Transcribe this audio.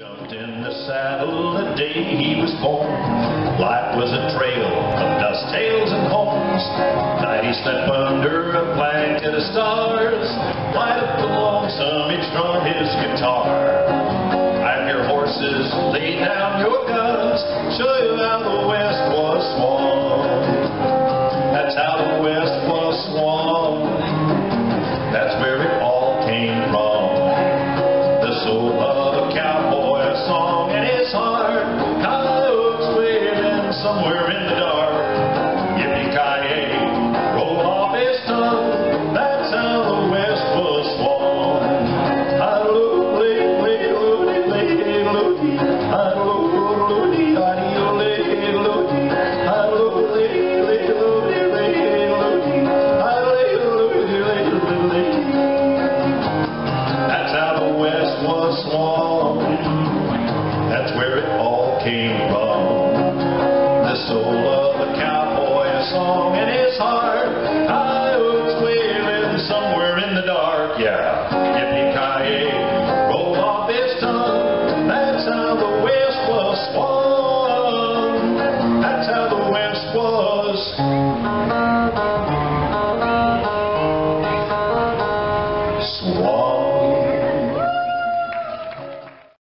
Jumped in the saddle the day he was born. Life was a trail of dust, tails, and horns. Night he slept under a flag to the stars. Light up the lonesome, he strummed his guitar.